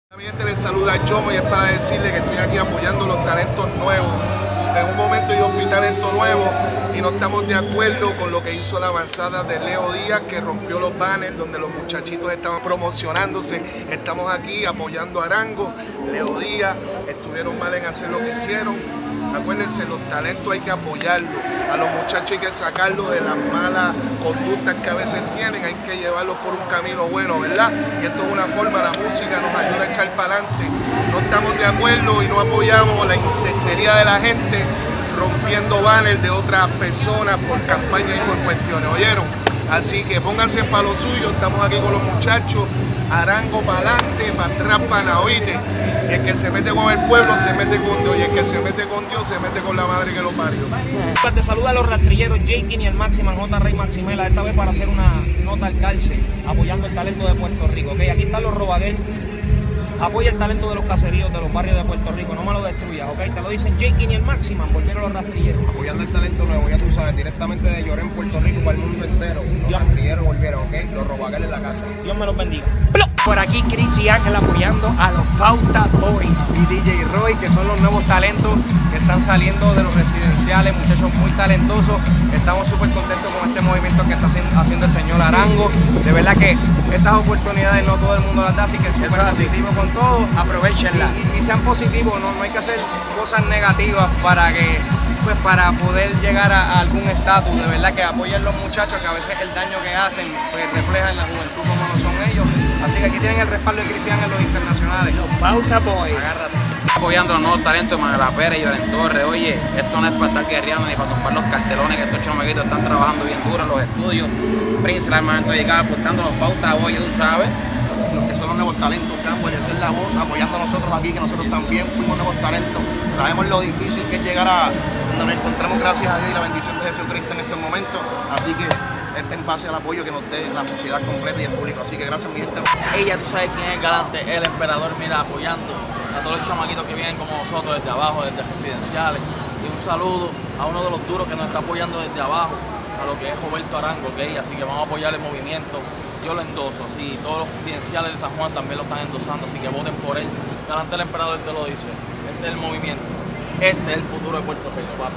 Mi gente, les saluda Chomo y es para decirle que estoy aquí apoyando los talentos nuevos. En un momento yo fui talento nuevo y no estamos de acuerdo con lo que hizo la avanzada de Leo Díaz, que rompió los banners donde los muchachitos estaban promocionándose. Estamos aquí apoyando a Arango, Leo Díaz, estuvieron mal en hacer lo que hicieron. Acuérdense, los talentos hay que apoyarlos, a los muchachos hay que sacarlos de las malas conductas que a veces tienen, hay que llevarlos por un camino bueno, ¿verdad? Y esto es una forma, la música nos ayuda a echar para adelante. No estamos de acuerdo y no apoyamos la insectería de la gente rompiendo banners de otras personas por campaña y por cuestiones, ¿oyeron? Así que pónganse para lo suyo, estamos aquí con los muchachos, Arango para adelante, para atrás, para oíste. Y el que se mete con el pueblo se mete con Dios, y el que se mete con Dios se mete con la madre que lo parió. Te saluda a los rastrilleros J-King y el Maximan J. Rey Maximela, esta vez para hacer una nota al calce, apoyando el talento de Puerto Rico. Okay, aquí están los Robaguer. Apoya el talento de los caseríos de los barrios de Puerto Rico, no me lo destruyas, ¿ok? Te lo dicen J-King y el Maximan, volvieron los rastrilleros. Apoyando el talento nuevo, ya tú sabes, directamente de Lloré en Puerto Rico para el mundo entero. Los rastrilleros volvieron, ¿ok? Los Robaguer en la casa. Dios me los bendiga. Por aquí Chris y Ángel apoyando a los Pauta Boys y DJ Roy, que son los nuevos talentos que están saliendo de los residenciales, muchachos muy talentosos. Estamos súper contentos con este movimiento que está haciendo el señor Arango. De verdad que estas oportunidades no todo el mundo las da, así que súper positivo con todo. Aprovechenla y sean positivos, no hay que hacer cosas negativas para que para poder llegar a algún estatus. De verdad que apoyen los muchachos, que a veces el daño que hacen pues refleja en la juventud como no son ellos. Así que aquí tienen el respaldo de Cristian en los internacionales. Los Pauta Boys. Agárrate. Apoyando a los nuevos talentos, Manuela Pérez y Lloren Torres. Oye, esto no es para estar guerreando ni para tumbar los cartelones, que estos chamaquitos están trabajando bien duro en los estudios. Prince, el armamento de acá, aportando los Pauta Boys, tú sabes. Los que son los nuevos talentos, Campo, y hacer la voz, apoyando a nosotros aquí, que nosotros también fuimos nuevos talentos. Sabemos lo difícil que es llegar a donde nos encontramos, gracias a Dios y la bendición de Jesucristo en estos momentos. Así que es en base al apoyo que nos dé la sociedad completa y el público. Así que gracias, mi gente. Ella, tú sabes quién es el galante, el emperador, mira, apoyando a todos los chamaquitos que vienen como nosotros desde abajo, desde residenciales. Y un saludo a uno de los duros que nos está apoyando desde abajo, a lo que es Roberto Arango, ¿ok? Así que vamos a apoyar el movimiento. Yo lo endoso, así todos los residenciales de San Juan también lo están endosando, así que voten por él. Galante el emperador te lo dice, este es el movimiento, este es el futuro de Puerto Rico, papi.